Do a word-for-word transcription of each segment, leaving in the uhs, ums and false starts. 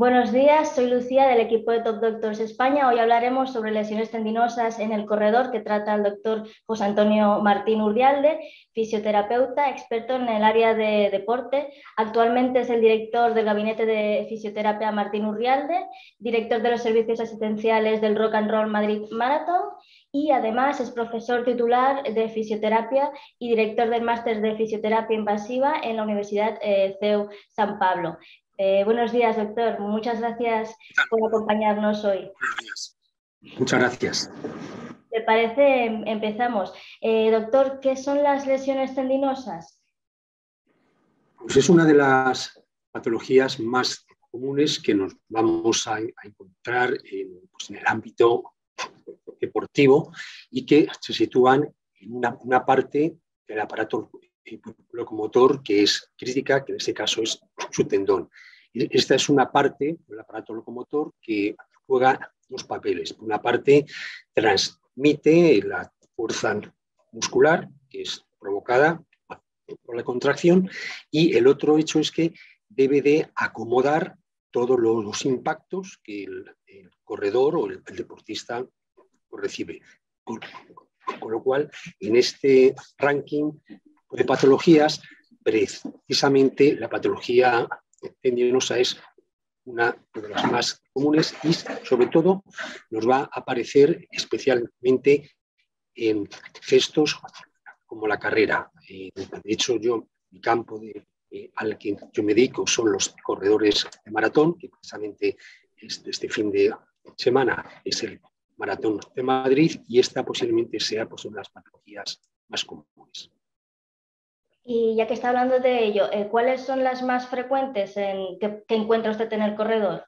Buenos días, soy Lucía del equipo de Top Doctors España. Hoy hablaremos sobre lesiones tendinosas en el corredor que trata el doctor José Antonio Martín Urdialde, fisioterapeuta, experto en el área de deporte. Actualmente es el director del Gabinete de Fisioterapia Martín Urdialde, director de los servicios asistenciales del Rock and Roll Madrid Marathon y además es profesor titular de fisioterapia y director del máster de fisioterapia invasiva en la Universidad eh, C E U San Pablo. Eh, buenos días, doctor. Muchas gracias por acompañarnos hoy. Buenos días. Muchas gracias. ¿Te parece? Empezamos. Eh, doctor, ¿qué son las lesiones tendinosas? Pues es una de las patologías más comunes que nos vamos a, a encontrar en, pues en el ámbito deportivo y que se sitúan en una, una parte del aparato locomotor que es crítica, que en este caso es su tendón. Esta es una parte del aparato locomotor que juega dos papeles. Por una parte, transmite la fuerza muscular, que es provocada por la contracción, y el otro hecho es que debe de acomodar todos los impactos que el, el corredor o el, el deportista recibe. Con, con lo cual, en este ranking de patologías, precisamente la patología tendinosa es una de las más comunes y, sobre todo, nos va a aparecer especialmente en gestos como la carrera. Eh, de hecho, yo, mi campo de, eh, al que yo me dedico son los corredores de maratón, que precisamente este, este fin de semana es el Maratón de Madrid, y esta posiblemente sea pues, una de las patologías más comunes. Y ya que está hablando de ello, eh, ¿cuáles son las más frecuentes en, que, que encuentra usted en el corredor?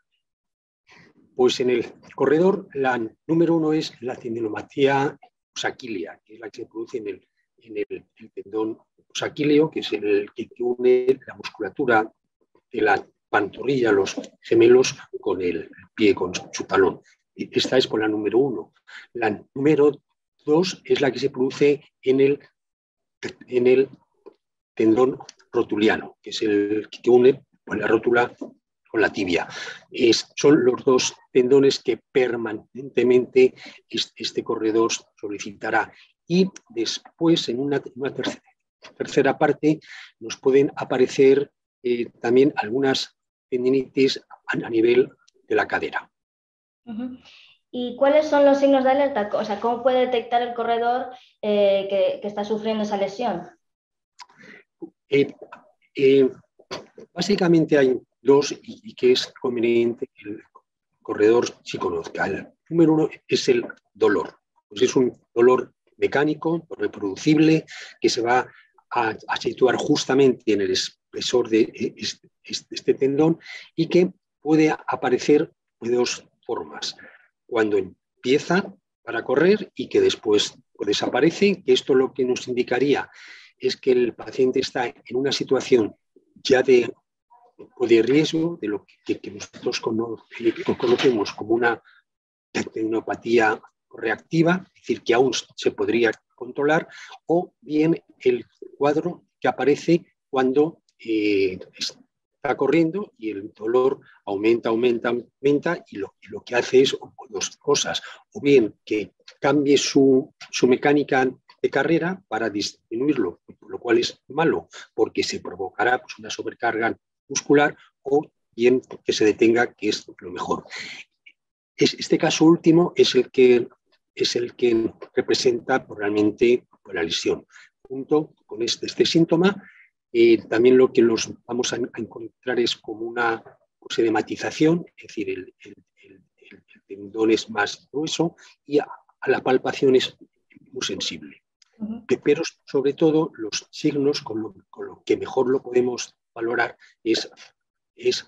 Pues en el corredor, la número uno es la tendinopatía posaquilea, que es la que se produce en el, en el, el tendón posaquileo, que es el que une la musculatura de la pantorrilla, los gemelos, con el pie, con su talón. Esta es por la número uno. La número dos es la que se produce en el, en el tendón rotuliano, que es el que une la rótula con la tibia. Es, son los dos tendones que permanentemente este, este corredor solicitará. Y después, en una, una tercera, tercera parte, nos pueden aparecer eh, también algunas tendinitis a, a nivel de la cadera. Uh-huh. ¿Y cuáles son los signos de alerta? O sea, ¿cómo puede detectar el corredor eh, que, que está sufriendo esa lesión? Eh, eh, básicamente hay dos y, y que es conveniente que el corredor sí conozca. El número uno es el dolor. Pues es un dolor mecánico, reproducible, que se va a, a situar justamente en el espesor de este, este tendón y que puede aparecer de dos formas. Cuando empieza para correr y que después desaparece, que esto lo que nos indicaría es que el paciente está en una situación ya de, de riesgo, de lo que, que nosotros conocemos como una tendinopatía reactiva, es decir, que aún se podría controlar, o bien el cuadro que aparece cuando eh, está corriendo y el dolor aumenta, aumenta, aumenta, y lo, y lo que hace es dos cosas, o bien que cambie su, su mecánica de carrera para disminuirlo, lo cual es malo, porque se provocará pues, una sobrecarga muscular, o bien que se detenga, que es lo mejor. Este caso último es el que, es el que representa realmente la lesión. Junto con este, este síntoma, eh, también lo que los vamos a, a encontrar es como una pues, edematización, es decir, el, el, el, el tendón es más grueso y a, a la palpación es muy sensible. Uh-huh. Pero sobre todo los signos con lo, con lo que mejor lo podemos valorar es, es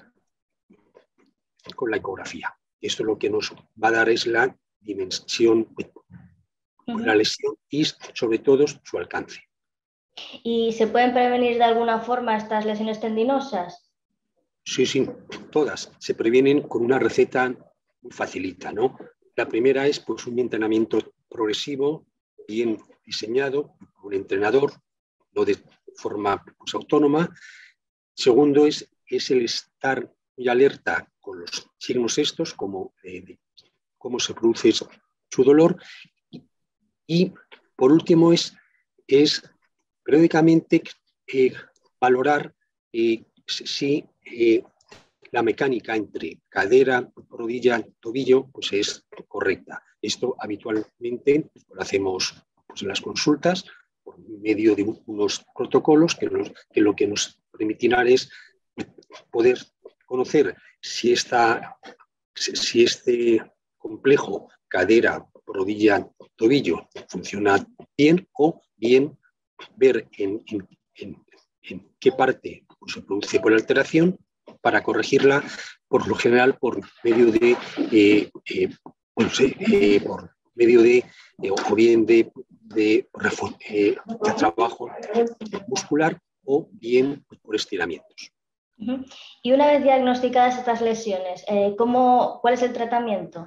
con la ecografía. Esto lo que nos va a dar es la dimensión de uh-huh. la lesión y sobre todo su alcance. ¿Y se pueden prevenir de alguna forma estas lesiones tendinosas? Sí, sí, todas. Se previenen con una receta muy facilita, ¿no? La primera es pues, un entrenamiento progresivo, bien diseñado por un entrenador, no de forma pues, autónoma. Segundo es, es el estar muy alerta con los signos estos, como eh, de cómo se produce su dolor. Y, y por último es, es periódicamente eh, valorar eh, si eh, la mecánica entre cadera, rodilla, tobillo, pues es correcta. Esto habitualmente lo hacemos pues, en las consultas por medio de unos protocolos que, nos, que lo que nos permitirán es poder conocer si, esta, si este complejo cadera, rodilla, tobillo funciona bien o bien ver en, en, en, en qué parte pues, se produce por alteración para corregirla, por lo general, por medio de, eh, eh, pues, eh, por medio de, eh, o bien de, de, eh, de trabajo muscular o bien por estiramientos. Uh-huh. Y una vez diagnosticadas estas lesiones, eh, ¿cómo, ¿cuál es el tratamiento?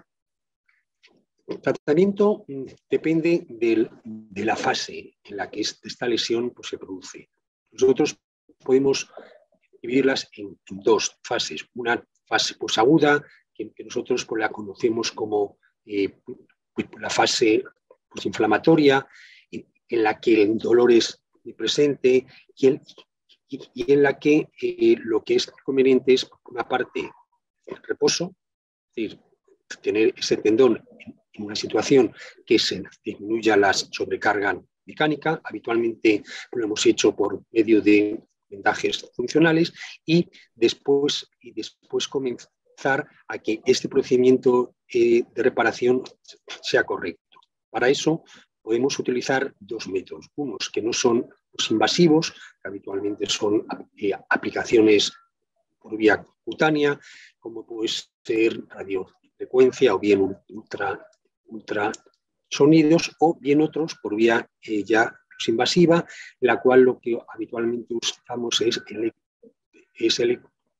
El tratamiento depende del, de la fase en la que esta lesión pues, se produce. Nosotros podemos dividirlas en, en dos fases. Una fase posaguda, que, que nosotros pues, la conocemos como eh, pues, la fase pues, inflamatoria, en, en la que el dolor es muy presente y, el, y, y en la que eh, lo que es conveniente es, por una parte, el reposo, es decir, tener ese tendón en, en una situación que se disminuya la sobrecarga mecánica. Habitualmente lo hemos hecho por medio de vendajes funcionales y después, y después comenzar a que este procedimiento eh, de reparación sea correcto. Para eso podemos utilizar dos métodos, unos que no son los invasivos, que habitualmente son eh, aplicaciones por vía cutánea, como puede ser radiofrecuencia o bien ultra, ultrasonidos, o bien otros por vía eh, ya invasiva, la cual lo que habitualmente usamos es el, es el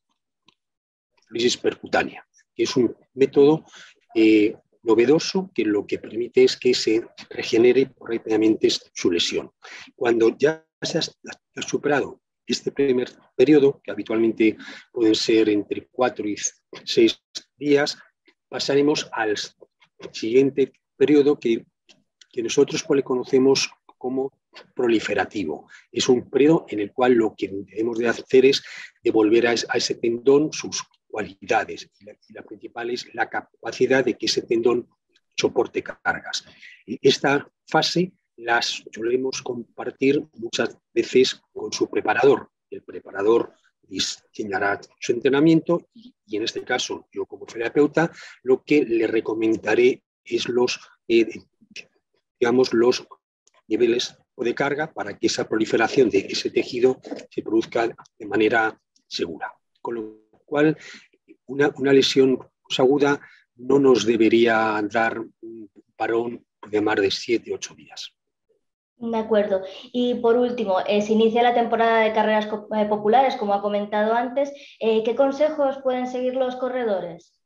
electrolisis percutánea, que es un método eh, novedoso que lo que permite es que se regenere rápidamente su lesión. Cuando ya se ha superado este primer periodo, que habitualmente pueden ser entre cuatro y seis días, pasaremos al siguiente periodo que, que nosotros le conocemos como proliferativo. Es un periodo en el cual lo que debemos de hacer es devolver a ese tendón sus cualidades. Y la, y la principal es la capacidad de que ese tendón soporte cargas. Esta fase las solemos compartir muchas veces con su preparador. El preparador diseñará su entrenamiento y, y en este caso yo como terapeuta lo que le recomendaré es los, eh, digamos, los niveles de carga para que esa proliferación de ese tejido se produzca de manera segura. Con lo cual, una, una lesión aguda no nos debería dar un parón de más de siete u ocho días. De acuerdo. Y por último, eh, se inicia la temporada de carreras eh, populares, como ha comentado antes. Eh, ¿Qué consejos pueden seguir los corredores?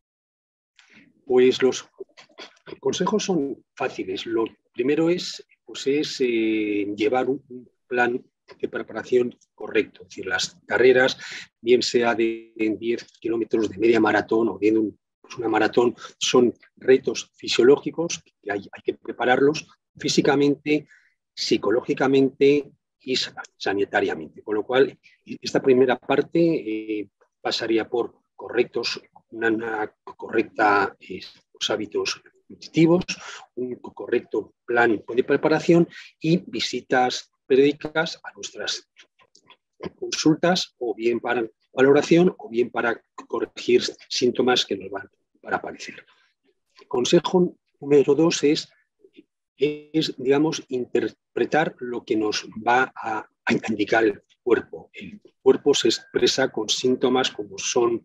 Pues los consejos son fáciles. Lo primero es, pues es eh, llevar un, un plan de preparación correcto. Es decir, las carreras, bien sea de diez kilómetros de media maratón o bien un, pues una maratón, son retos fisiológicos que hay, hay que prepararlos físicamente, psicológicamente y sanitariamente. Con lo cual, esta primera parte eh, pasaría por correctos, una, una correcta eh, los hábitos nutritivos, un correcto plan de preparación y visitas periódicas a nuestras consultas, o bien para valoración o bien para corregir síntomas que nos van a aparecer. Consejo número dos es es, digamos, interpretar lo que nos va a, a indicar el cuerpo. El cuerpo se expresa con síntomas como son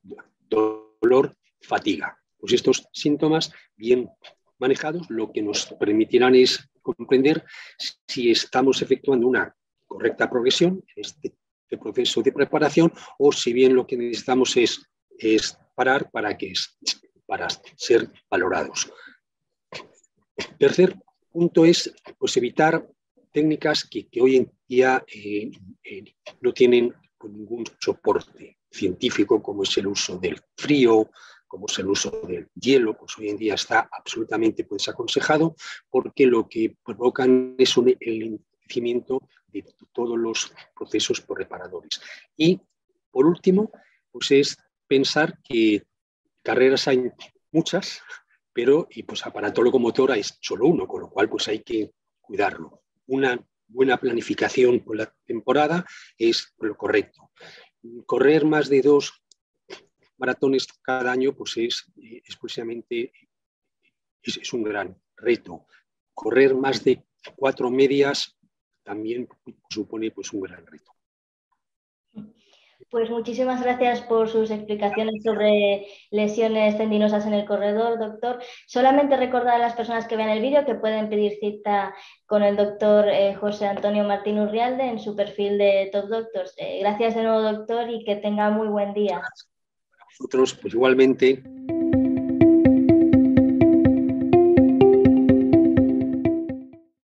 dolor, fatiga. Pues estos síntomas bien manejados lo que nos permitirán es comprender si estamos efectuando una correcta progresión en este, este proceso de preparación o si bien lo que necesitamos es, es parar para, que, para ser valorados. Tercer punto es pues, evitar técnicas que, que hoy en día eh, eh, no tienen ningún soporte. científico, como es el uso del frío, como es el uso del hielo, pues hoy en día está absolutamente pues, aconsejado, porque lo que provocan es un, el envejecimiento de todos los procesos por reparadores. Y, por último, pues es pensar que carreras hay muchas, pero y pues aparato locomotora es solo uno, con lo cual pues hay que cuidarlo. Una buena planificación por la temporada es lo correcto. Correr más de dos maratones cada año pues es, es precisamente es, es un gran reto. Correr más de cuatro medias también supone pues un gran reto. Pues muchísimas gracias por sus explicaciones sobre lesiones tendinosas en el corredor, doctor. Solamente recordar a las personas que vean el vídeo que pueden pedir cita con el doctor eh, José Antonio Martín Urrialde en su perfil de Top Doctors. Eh, gracias de nuevo, doctor, y que tenga muy buen día. Nosotros, pues igualmente.